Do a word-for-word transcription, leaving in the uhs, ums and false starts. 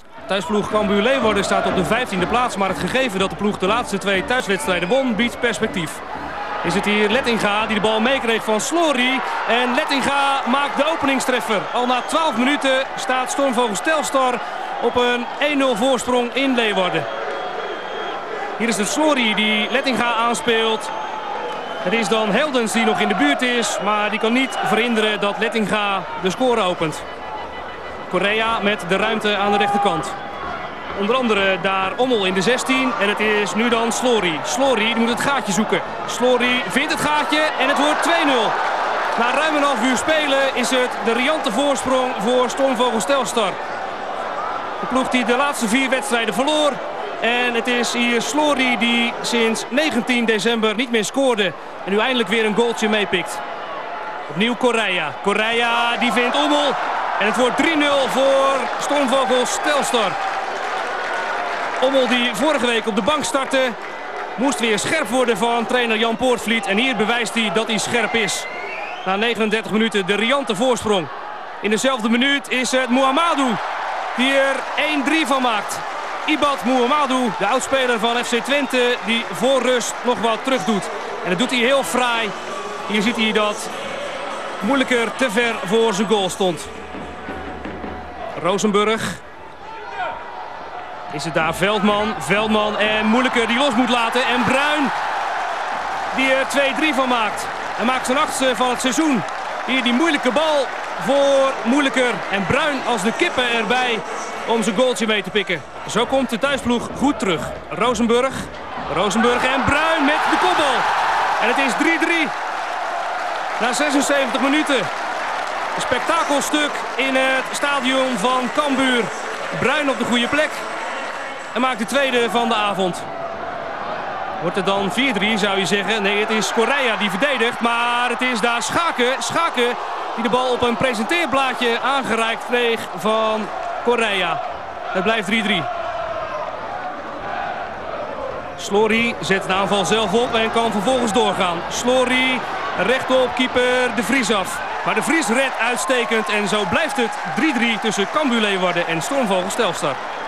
Thuisploeg Cambuur Leeuwarden staat op de vijftiende plaats, maar het gegeven dat de ploeg de laatste twee thuiswedstrijden won, biedt perspectief. Is het hier Lettinga die de bal meekreeg van Slory. En Lettinga maakt de openingstreffer. Al na twaalf minuten staat Stormvogels Telstar op een één nul voorsprong in Leeuwarden. Hier is het Slory die Lettinga aanspeelt. Het is dan Heldens die nog in de buurt is, maar die kan niet verhinderen dat Lettinga de score opent. Correa met de ruimte aan de rechterkant. Onder andere daar Ommel in de zestien. En het is nu dan Slory. Slory die moet het gaatje zoeken. Slory vindt het gaatje en het wordt twee nul. Na ruim een half uur spelen is het de riante voorsprong voor Stormvogels Telstar. De ploeg die de laatste vier wedstrijden verloor. En het is hier Slory die sinds negentien december niet meer scoorde. En nu eindelijk weer een goaltje meepikt. Opnieuw Correa. Correa die vindt Ommel. En het wordt drie nul voor Stormvogels Telstar. Ommel die vorige week op de bank startte, moest weer scherp worden van trainer Jan Poortvliet. En hier bewijst hij dat hij scherp is. Na negenendertig minuten de riante voorsprong. In dezelfde minuut is het Mouamadou die er één drie van maakt. Ibad Mouamadou, de oudspeler van F C Twente, die voor rust nog wat terug doet. En dat doet hij heel fraai. Hier ziet hij dat Moeilijker te ver voor zijn goal stond. Rozenburg. Is het daar Veldman. Veldman en Moeilijker die los moet laten. En Bruin die er twee drie van maakt. Hij maakt zijn achtste van het seizoen. Hier die moeilijke bal voor Moeilijker. En Bruin als de kippen erbij om zijn goaltje mee te pikken. Zo komt de thuisploeg goed terug. Rozenburg. Rozenburg en Bruin met de kopbal. En het is drie drie. Na zesenzeventig minuten. Een spektakelstuk in het stadion van Cambuur. Bruin op de goede plek. En maakt de tweede van de avond. Wordt het dan vier drie zou je zeggen. Nee, het is Correa die verdedigt. Maar het is daar Schaken. Schaken die de bal op een presenteerblaadje aangereikt kreeg van Correa. Het blijft drie drie. Slory zet de aanval zelf op en kan vervolgens doorgaan. Slory rechtop keeper De Vries af. Maar De Vries redt uitstekend en zo blijft het drie drie tussen Cambuur Leeuwarden en Stormvogels Telstar.